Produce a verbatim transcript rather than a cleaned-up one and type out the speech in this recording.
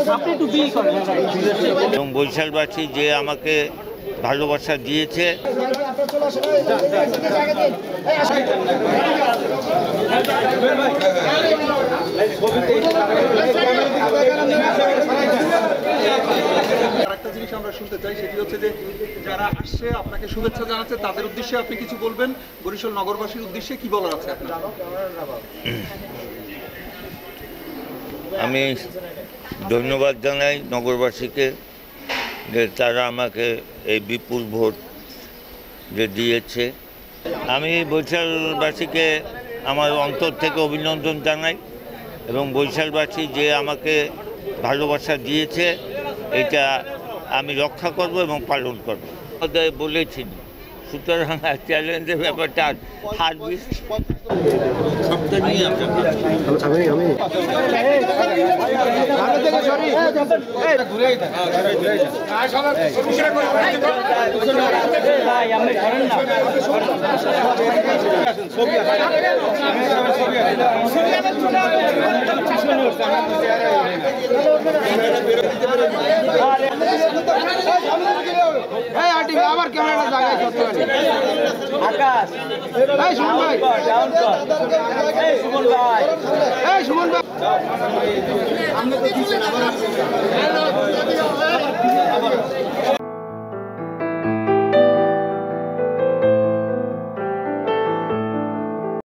এবং বরিশালবাসী যে আমাকে ভালোবাসা দিয়েছে, আরেকটা জিনিস আমরা শুনতে চাই, সেটি হচ্ছে যে যারা আসছে আপনাকে শুভেচ্ছা জানাচ্ছে, তাদের উদ্দেশ্যে আপনি কিছু বলবেন, বরিশাল নগরবাসীর উদ্দেশ্যে কি বলার আছে আপনার? আমি ধন্যবাদ জানাই নগরবাসীকে যে তারা আমাকে এই বিপুল ভোট যে দিয়েছে। আমি বরিশালবাসীকে আমার অন্তর থেকে অভিনন্দন জানাই এবং বরিশালবাসী যে আমাকে ভালোবাসা দিয়েছে এটা আমি রক্ষা করব এবং পালন করব বলেছি। সুতরাং চ্যালেঞ্জের ব্যাপারটা হার বিশ সবটা নিয়ে আবার ক্যামেরাটা জায়গায় করতে পারি। আকাশ এই সুমন ভাই, এই সুমন ভাই, এই সুমন ভাই।